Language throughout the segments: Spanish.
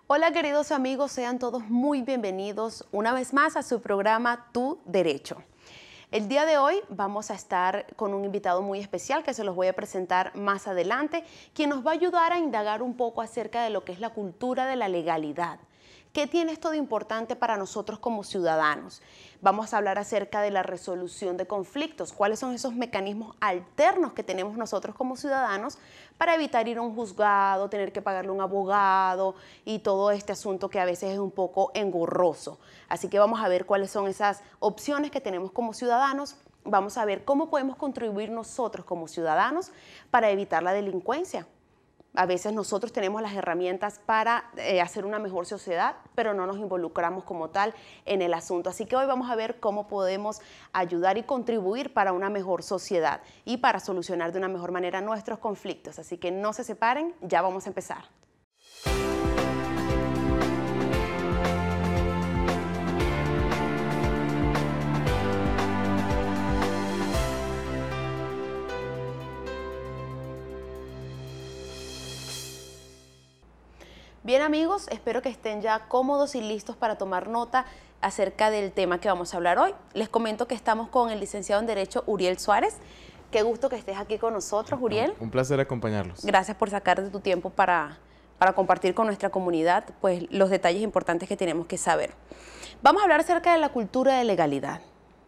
Hola queridos amigos, sean todos muy bienvenidos una vez más a su programa Tu Derecho. El día de hoy vamos a estar con un invitado muy especial que se los voy a presentar más adelante, quien nos va a ayudar a indagar un poco acerca de lo que es la cultura de la legalidad. ¿Qué tiene esto de importante para nosotros como ciudadanos? Vamos a hablar acerca de la resolución de conflictos, cuáles son esos mecanismos alternos que tenemos nosotros como ciudadanos para evitar ir a un juzgado, tener que pagarle a un abogado y todo este asunto que a veces es un poco engorroso. Así que vamos a ver cuáles son esas opciones que tenemos como ciudadanos. Vamos a ver cómo podemos contribuir nosotros como ciudadanos para evitar la delincuencia. A veces nosotros tenemos las herramientas para hacer una mejor sociedad, pero no nos involucramos como tal en el asunto. Así que hoy vamos a ver cómo podemos ayudar y contribuir para una mejor sociedad y para solucionar de una mejor manera nuestros conflictos. Así que no se separen, ya vamos a empezar. Bien amigos, espero que estén ya cómodos y listos para tomar nota acerca del tema que vamos a hablar hoy. Les comento que estamos con el licenciado en Derecho Uriel Suárez. Qué gusto que estés aquí con nosotros, Uriel. Un placer acompañarlos. Gracias por sacar de tu tiempo para compartir con nuestra comunidad pues, los detalles importantes que tenemos que saber. Vamos a hablar acerca de la cultura de legalidad.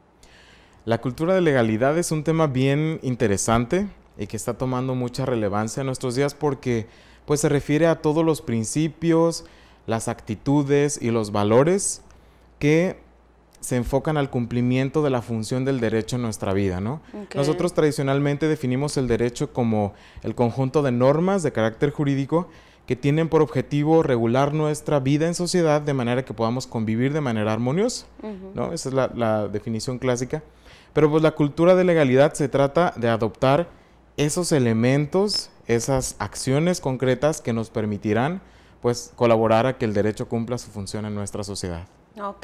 La cultura de legalidad es un tema bien interesante y que está tomando mucha relevancia en nuestros días porque pues se refiere a todos los principios, las actitudes y los valores que se enfocan al cumplimiento de la función del derecho en nuestra vida, ¿no? Okay. Nosotros tradicionalmente definimos el derecho como el conjunto de normas de carácter jurídico que tienen por objetivo regular nuestra vida en sociedad de manera que podamos convivir de manera armoniosa, ¿no? Esa es la definición clásica. Pero pues la cultura de legalidad se trata de adoptar esos elementos, esas acciones concretas que nos permitirán pues colaborar a que el derecho cumpla su función en nuestra sociedad. Ok.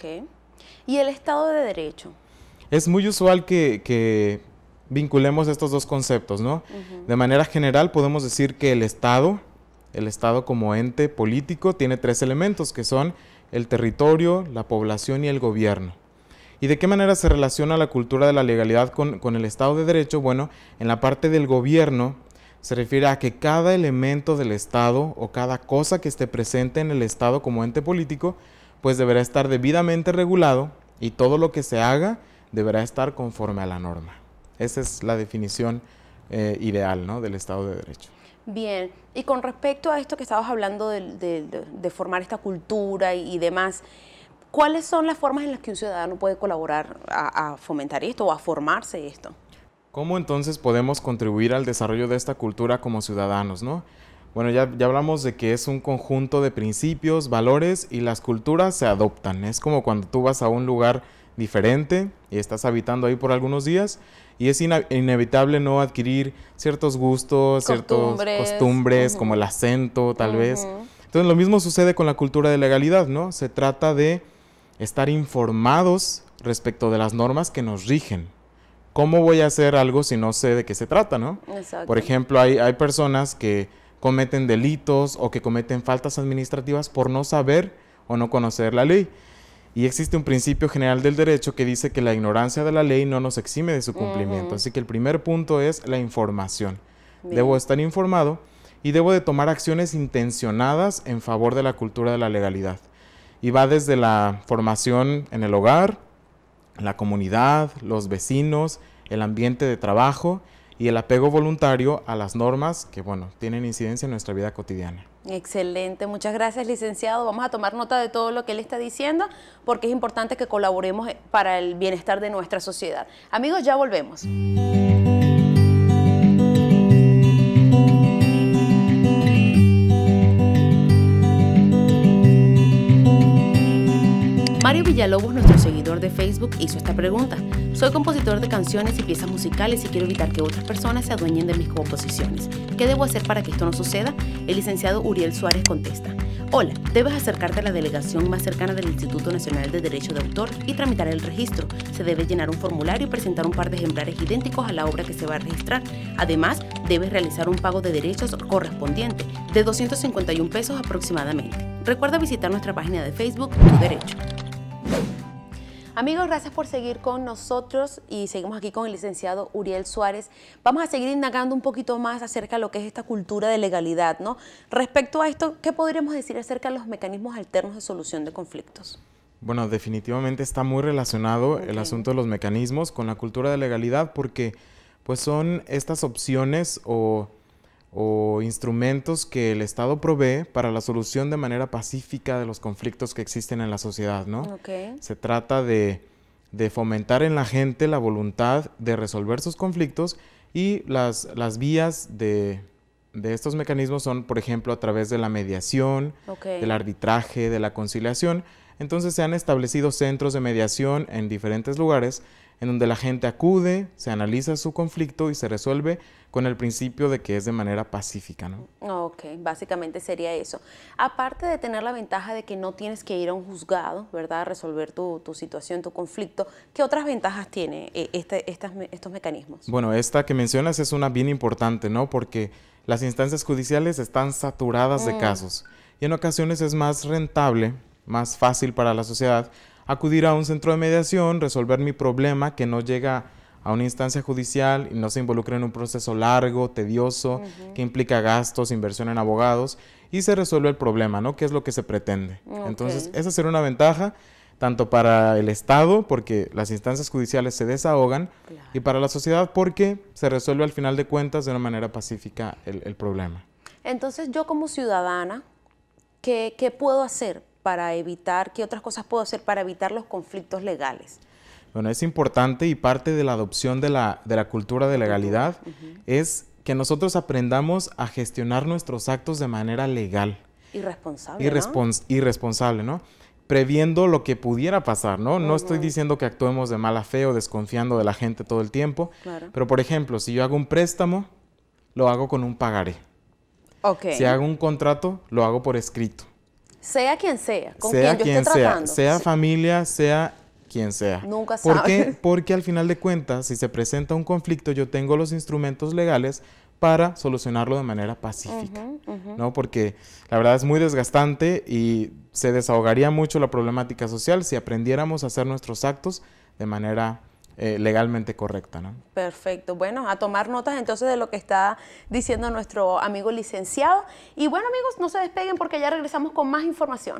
¿Y el Estado de Derecho? Es muy usual que vinculemos estos dos conceptos, ¿no? De manera general podemos decir que el Estado como ente político tiene tres elementos que son el territorio, la población y el gobierno. ¿Y de qué manera se relaciona la cultura de la legalidad con el Estado de Derecho? Bueno, en la parte del gobierno se refiere a que cada elemento del Estado o cada cosa que esté presente en el Estado como ente político, pues deberá estar debidamente regulado y todo lo que se haga deberá estar conforme a la norma. Esa es la definición ideal, ¿no?, del Estado de Derecho. Bien, y con respecto a esto que estabas hablando de formar esta cultura y demás, ¿cuáles son las formas en las que un ciudadano puede colaborar a fomentar esto o a formarse esto? ¿Cómo entonces podemos contribuir al desarrollo de esta cultura como ciudadanos, no? Bueno, ya hablamos de que es un conjunto de principios, valores y las culturas se adoptan. Es como cuando tú vas a un lugar diferente y estás habitando ahí por algunos días y es inevitable no adquirir ciertos gustos, ciertas costumbres, como el acento tal vez. Entonces lo mismo sucede con la cultura de legalidad, ¿no? Se trata de estar informados respecto de las normas que nos rigen. ¿Cómo voy a hacer algo si no sé de qué se trata, no? Exacto. Por ejemplo, hay personas que cometen delitos o que cometen faltas administrativas por no saber o no conocer la ley. Y existe un principio general del derecho que dice que la ignorancia de la ley no nos exime de su cumplimiento. Así que el primer punto es la información. Bien. Debo estar informado y debo de tomar acciones intencionadas en favor de la cultura de la legalidad. Y va desde la formación en el hogar, la comunidad, los vecinos, el ambiente de trabajo y el apego voluntario a las normas que, bueno, tienen incidencia en nuestra vida cotidiana. Excelente, muchas gracias, licenciado. Vamos a tomar nota de todo lo que él está diciendo porque es importante que colaboremos para el bienestar de nuestra sociedad. Amigos, ya volvemos. Mario Villalobos, nuestro seguidor de Facebook, hizo esta pregunta. Soy compositor de canciones y piezas musicales y quiero evitar que otras personas se adueñen de mis composiciones. ¿Qué debo hacer para que esto no suceda? El licenciado Uriel Suárez contesta. Hola, debes acercarte a la delegación más cercana del Instituto Nacional de Derecho de Autor y tramitar el registro. Se debe llenar un formulario y presentar un par de ejemplares idénticos a la obra que se va a registrar. Además, debes realizar un pago de derechos correspondiente de 251 pesos aproximadamente. Recuerda visitar nuestra página de Facebook, Tu Derecho. Amigos, gracias por seguir con nosotros y seguimos aquí con el licenciado Uriel Suárez. Vamos a seguir indagando un poquito más acerca de lo que es esta cultura de legalidad, ¿no? Respecto a esto, ¿qué podríamos decir acerca de los mecanismos alternos de solución de conflictos? Bueno, definitivamente está muy relacionado el asunto de los mecanismos con la cultura de legalidad porque pues son estas opciones o instrumentos que el Estado provee para la solución de manera pacífica de los conflictos que existen en la sociedad, ¿no? Se trata de fomentar en la gente la voluntad de resolver sus conflictos y las vías de estos mecanismos son, por ejemplo, a través de la mediación, del arbitraje, de la conciliación. Entonces se han establecido centros de mediación en diferentes lugares en donde la gente acude, se analiza su conflicto y se resuelve con el principio de que es de manera pacífica, ¿no? Ok, básicamente sería eso. Aparte de tener la ventaja de que no tienes que ir a un juzgado, ¿verdad?, a resolver tu situación, tu conflicto, ¿qué otras ventajas tiene estos mecanismos? Bueno, esta que mencionas es una bien importante, ¿no? Porque las instancias judiciales están saturadas de casos y en ocasiones es más rentable, más fácil para la sociedad acudir a un centro de mediación, resolver mi problema que no llega a una instancia judicial y no se involucra en un proceso largo, tedioso, que implica gastos, inversión en abogados y se resuelve el problema, ¿no? ¿Qué es lo que se pretende? Entonces, esa sería una ventaja tanto para el Estado, porque las instancias judiciales se desahogan, y para la sociedad, porque se resuelve al final de cuentas de una manera pacífica el problema. Entonces, yo como ciudadana, ¿qué puedo hacer para evitar, qué otras cosas puedo hacer para evitar los conflictos legales? Bueno, es importante y parte de la adopción de la cultura de legalidad es que nosotros aprendamos a gestionar nuestros actos de manera legal. Irresponsable, ¿no? Previendo lo que pudiera pasar, ¿no? No estoy diciendo que actuemos de mala fe o desconfiando de la gente todo el tiempo, pero por ejemplo, si yo hago un préstamo, lo hago con un pagaré. Si hago un contrato, lo hago por escrito. Sea quien sea, con quien yo esté tratando. Sea familia, sea quien sea. Nunca ¿Por sabe. qué? Porque al final de cuentas, si se presenta un conflicto, yo tengo los instrumentos legales para solucionarlo de manera pacífica, ¿no? Porque la verdad es muy desgastante y se desahogaría mucho la problemática social si aprendiéramos a hacer nuestros actos de manera legalmente correcta, ¿no? Perfecto. Bueno, a tomar notas entonces de lo que está diciendo nuestro amigo licenciado. Y bueno, amigos, no se despeguen porque ya regresamos con más información.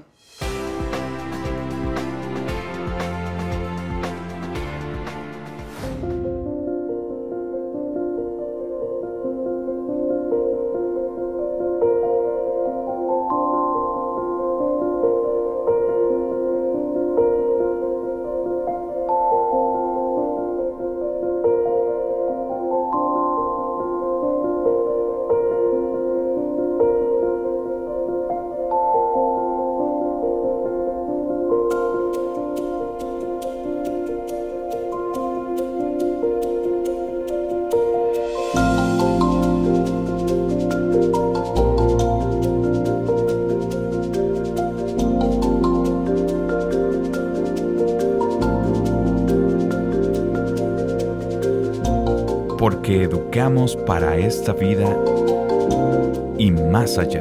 Porque educamos para esta vida y más allá.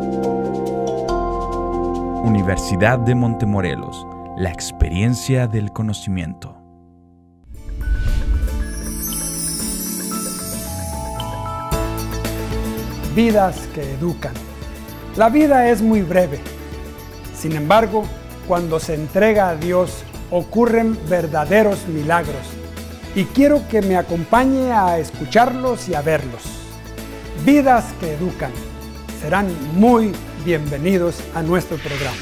Universidad de Montemorelos, la experiencia del conocimiento. Vidas que educan. La vida es muy breve. Sin embargo, cuando se entrega a Dios, ocurren verdaderos milagros. Y quiero que me acompañe a escucharlos y a verlos. Vidas que educan. Serán muy bienvenidos a nuestro programa.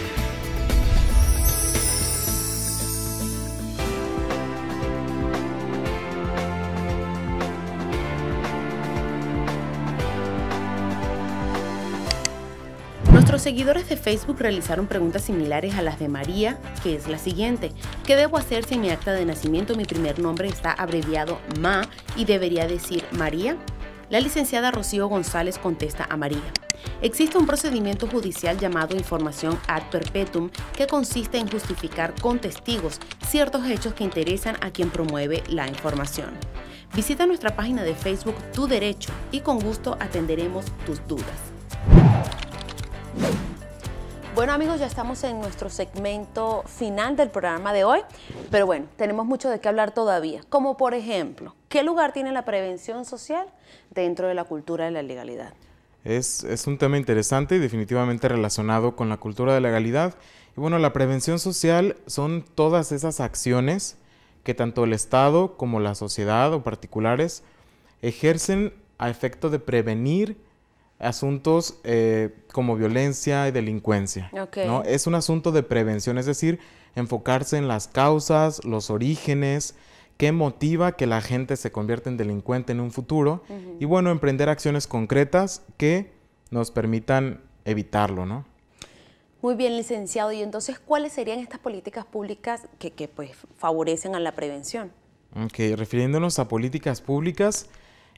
Nuestros seguidores de Facebook realizaron preguntas similares a las de María, que es la siguiente. ¿Qué debo hacer si en mi acta de nacimiento mi primer nombre está abreviado Ma y debería decir María? La licenciada Rocío González contesta a María. Existe un procedimiento judicial llamado información ad perpetuum que consiste en justificar con testigos ciertos hechos que interesan a quien promueve la información. Visita nuestra página de Facebook Tu Derecho y con gusto atenderemos tus dudas. Bueno amigos, ya estamos en nuestro segmento final del programa de hoy, pero bueno, tenemos mucho de qué hablar todavía, como por ejemplo, ¿qué lugar tiene la prevención social dentro de la cultura de la legalidad? Es un tema interesante y definitivamente relacionado con la cultura de la legalidad. Y bueno, la prevención social son todas esas acciones que tanto el Estado como la sociedad o particulares ejercen a efecto de prevenir asuntos como violencia y delincuencia. Okay. ¿No? Es un asunto de prevención, es decir, enfocarse en las causas, los orígenes, qué motiva que la gente se convierta en delincuente en un futuro y bueno, emprender acciones concretas que nos permitan evitarlo, ¿no? Muy bien, licenciado. Y entonces, ¿cuáles serían estas políticas públicas que pues, favorecen a la prevención? Okay, refiriéndonos a políticas públicas,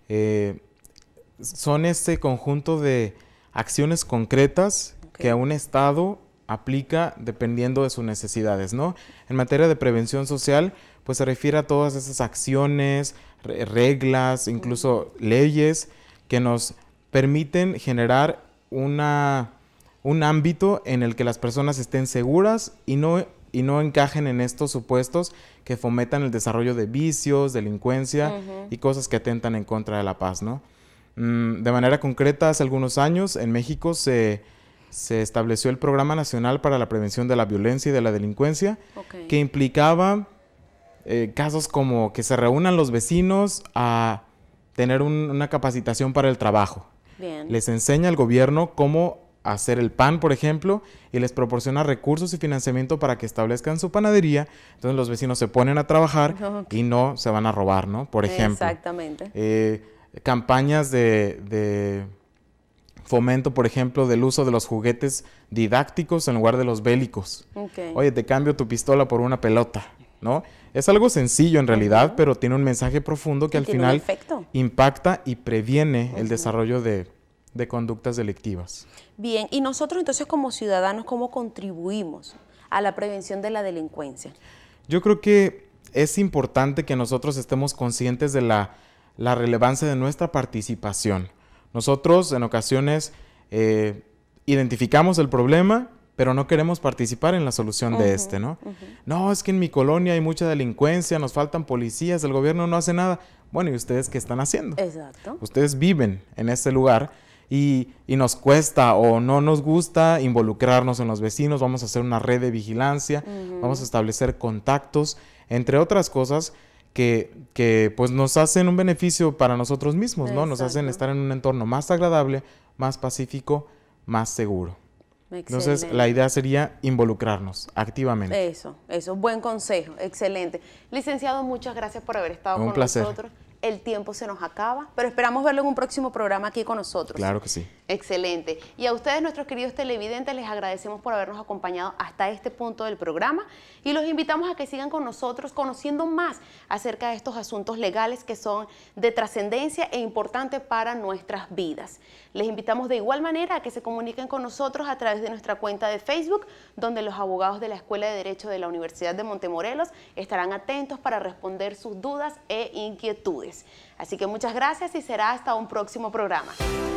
son este conjunto de acciones concretas que a un Estado aplica dependiendo de sus necesidades, ¿no? En materia de prevención social, pues se refiere a todas esas acciones, reglas, incluso leyes que nos permiten generar un ámbito en el que las personas estén seguras y no encajen en estos supuestos que fomentan el desarrollo de vicios, delincuencia y cosas que atentan en contra de la paz, ¿no? De manera concreta, hace algunos años en México se estableció el Programa Nacional para la Prevención de la Violencia y de la Delincuencia, que implicaba casos como que se reúnan los vecinos a tener una capacitación para el trabajo. Bien. Les enseña el gobierno cómo hacer el pan, por ejemplo, y les proporciona recursos y financiamiento para que establezcan su panadería. Entonces los vecinos se ponen a trabajar y no se van a robar, ¿no? Por ejemplo. Exactamente. Campañas de fomento, por ejemplo, del uso de los juguetes didácticos en lugar de los bélicos. Oye, te cambio tu pistola por una pelota, ¿no? Es algo sencillo en realidad, pero tiene un mensaje profundo que al final impacta y previene el desarrollo de conductas delictivas. Bien, y nosotros entonces como ciudadanos, ¿cómo contribuimos a la prevención de la delincuencia? Yo creo que es importante que nosotros estemos conscientes de la relevancia de nuestra participación. Nosotros en ocasiones identificamos el problema, pero no queremos participar en la solución de este, ¿no? No, es que en mi colonia hay mucha delincuencia, nos faltan policías, el gobierno no hace nada. Bueno, ¿y ustedes qué están haciendo? Exacto. Ustedes viven en este lugar y nos cuesta o no nos gusta involucrarnos en los vecinos, vamos a hacer una red de vigilancia, vamos a establecer contactos, entre otras cosas que pues nos hacen un beneficio para nosotros mismos, ¿no? Nos hacen estar en un entorno más agradable, más pacífico, más seguro. Excelente. Entonces, la idea sería involucrarnos activamente. Eso, buen consejo, excelente. Licenciado, muchas gracias por haber estado con nosotros. El tiempo se nos acaba, pero esperamos verlo en un próximo programa aquí con nosotros. Claro que sí. Excelente. Y a ustedes, nuestros queridos televidentes, les agradecemos por habernos acompañado hasta este punto del programa y los invitamos a que sigan con nosotros conociendo más acerca de estos asuntos legales que son de trascendencia e importante para nuestras vidas. Les invitamos de igual manera a que se comuniquen con nosotros a través de nuestra cuenta de Facebook, donde los abogados de la Escuela de Derecho de la Universidad de Montemorelos estarán atentos para responder sus dudas e inquietudes. Así que muchas gracias y será hasta un próximo programa.